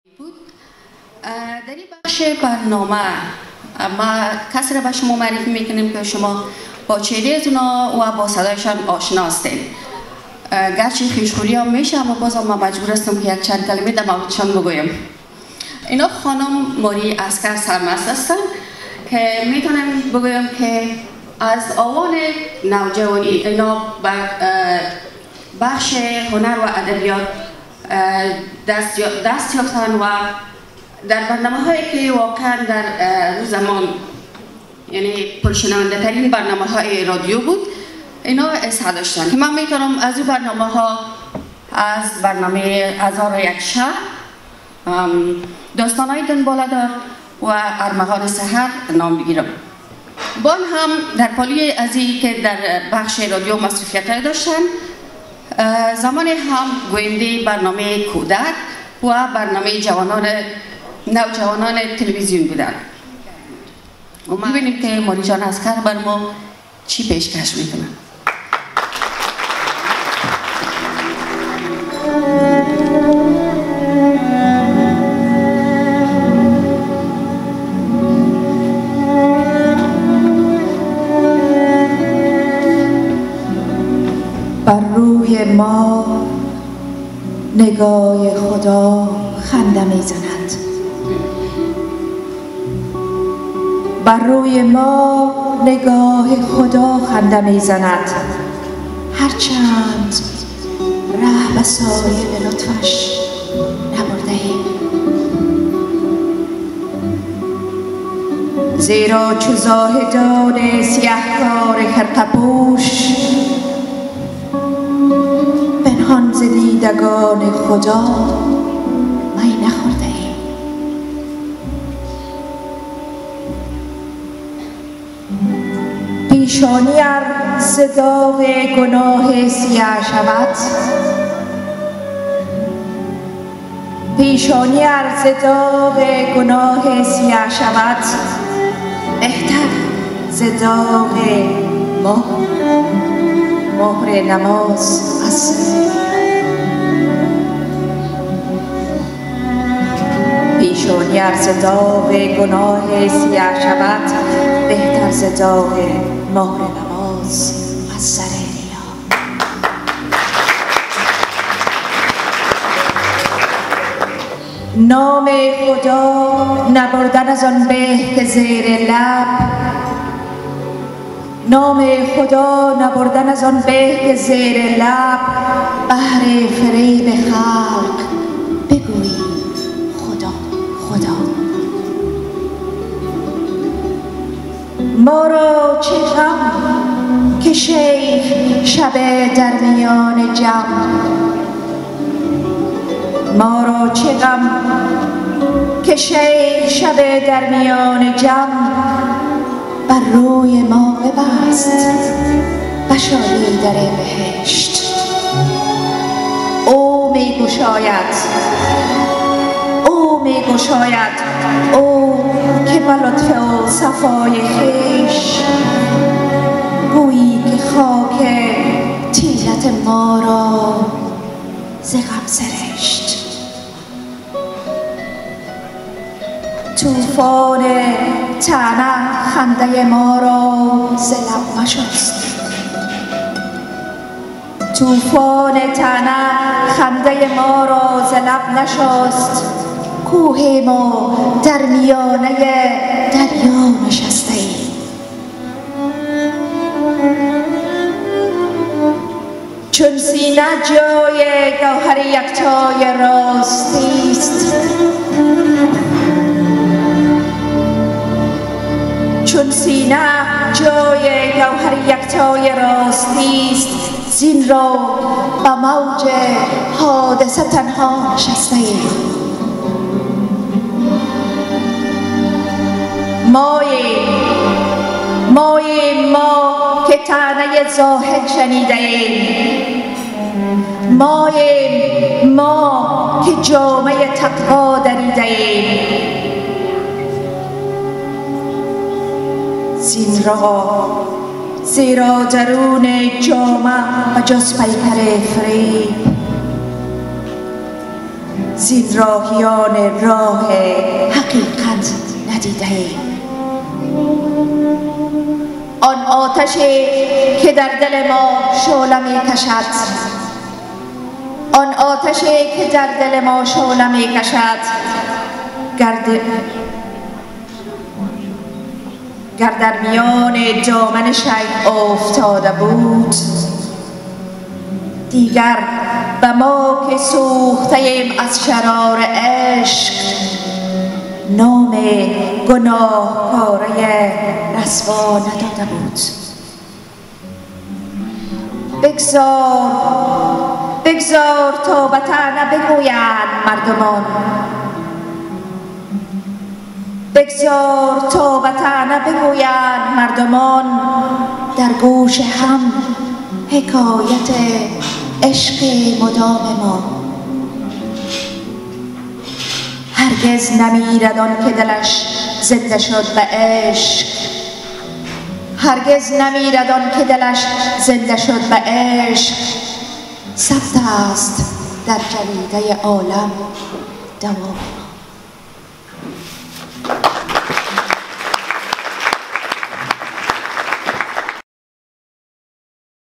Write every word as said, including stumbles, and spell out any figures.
در این بخش برنامه ما کسی را به شما معرفی میکنیم که شما با چهره از اونا و با صدایشان آشنا هستید. گرچه خوشخوری هم میشه اما باز هم من مجبور هستم که یک چند کلمه در موردشان بگویم. اینا خانم ماری عسکر سرمست هستن که میتونم بگویم که از آوان نوجوانی اینا بخش هنر و ادبیات دست, دست یافتن و در برنامه هایی که واقعا در زمان یعنی پرشنونده ترین برنامه های رادیو بود اینا اصحا داشتن که من میتونم از این برنامه ها از برنامه هزار و یک شب، داستان های دنباله‌دار و ارمغان سحر نام بگیرم. بان هم در پالی از این که در بخش رادیو مصروفیت های داشتن، زمان هم گوینده برنامه کودک و برنامه جوانان نوجوانان تلویزیون بودن. و ما ببینیم که ماری جان عسکر بر ما چی پیشکش میکنن. بر روح ما نگاه خدا خنده میزند، بر روی ما نگاه خدا خنده میزند، هرچند ره به سایه لطفش نبرده ایم. زیرا چو زاهدان سیهکار خرقه‌پوش پنهان ز دیدگان خدا می نخورده ایم. پیشانی ار ز داغ گناه سیاه شود، پیشانی ار ز داغ گناه سیاه شود، بهتر ز داغ مهر مهر نماز از پیشانی ار ز داغ گناه سیاه شود، بهتر ز داغ مهر نماز از سر ریا. نام خدا نبردن از آن به که زیر لب، نام خدا نبردن از آن به که زیر لب، بهر فریب خلق بگویی خدا خدا. ما را چه غم که شیخ شب در میان جمع، ما را چه غم که شیخ شب در میان جمع، بر روی ما ببست بشاری در بهشت. او می گشاید او می گشاید او که به لطف و صفای خویش گویی که خاک طیلت ما را ز غم سرشت. طوفان طعنه خنده ما را ز لب مشست، طوفان طعنه خنده ما را ز لب نشست، کوه ما در میانه دریا نشسته ایم. چون سینه جای گوهر یکتای راستی است، چون سینه جای گوهر یکتای راستی است، زین را به موج حادثه تنها نشسته ایم. ماییم ماییم ما که طعنه زاهد شنیده ایم، ماییم ما که جامه تقوا دریده ایم. زین را زیرا درون جامه و جز پیکر فریب، زین راهیان راه حقیقت ندیده ایم. آن آتشی که در دل ما شعله می کشد، آن آتشی که در دل ما شعله می کشد، گرد گر در میان دامن شیء افتاده بود، دیگر به ما که سوخته ایم از شرار عشق، نام گناهکاره رسوا نداده بود. بگذار بگذار تا به طعنه بگویند مردمان، بگذار تا به طعنه بگویند مردمان در گوش هم حکایت عشق مدام ما. هرگز نمیرد آن که دلش زنده شد به عشق، هرگز نمیرد آن که دلش زنده شد به عشق. ثبت است در جریده عالم دوام.